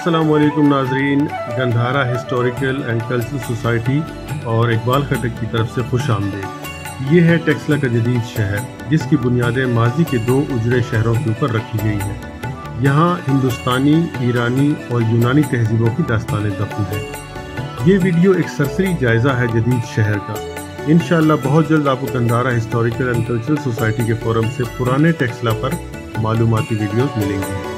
अस्सलाम वालेकुम नाजरीन, Gandhara historical and cultural society और इकबाल खटक की तरफ से खुश आमदीद। ये है टेक्सला का जदीद शहर, जिसकी बुनियादें माजी के 2 उजड़े शहरों के ऊपर रखी गई हैं। यहाँ हिंदुस्तानी, ईरानी और यूनानी तहजीबों की दास्तानें दफन हैं। ये वीडियो एक सरसरी जायज़ा है जदीद शहर का। इंशाअल्लाह बहुत जल्द आपको Gandhara historical and cultural society के फोरम से पुराने टेक्सला पर मालूमाती वीडियोज़ मिलेंगी।